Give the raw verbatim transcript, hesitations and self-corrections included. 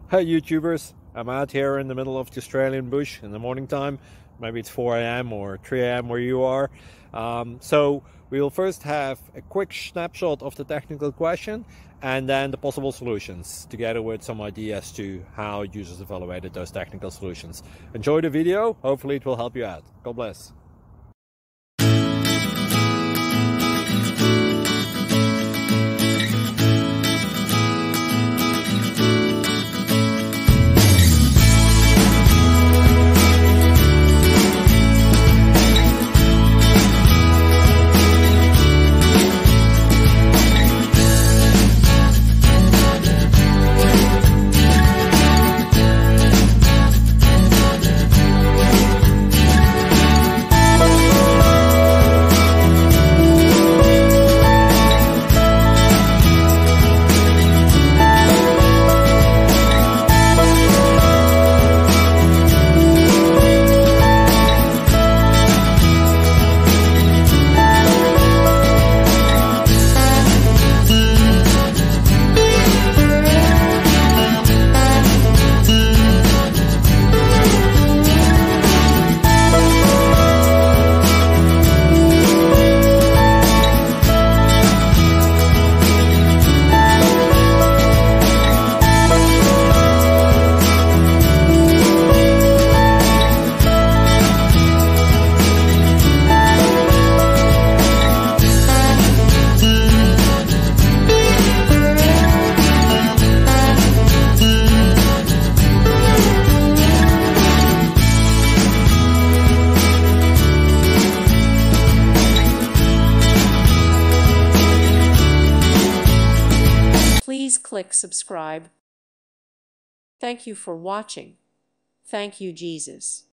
Hi YouTubers, I'm out here in the middle of the Australian bush in the morning time. Maybe it's four A M or three A M where you are. Um, so we will first have a quick snapshot of the technical question and then the possible solutions, together with some ideas to how users evaluated those technical solutions. Enjoy the video, hopefully it will help you out. God bless. Please click subscribe. Thank you for watching. Thank you, Jesus.